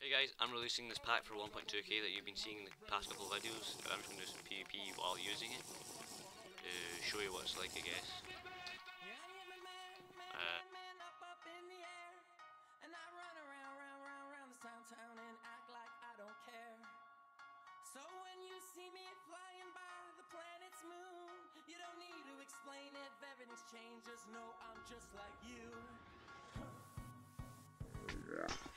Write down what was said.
Hey guys, I'm releasing this pack for 1.2k that you've been seeing in the past couple of videos. I'm just going to do some PvP while using it to show you what it's like, I guess. So when you see me flying by the planet's moon, you don't need to explain it, if everything's changed, just know I'm just like you.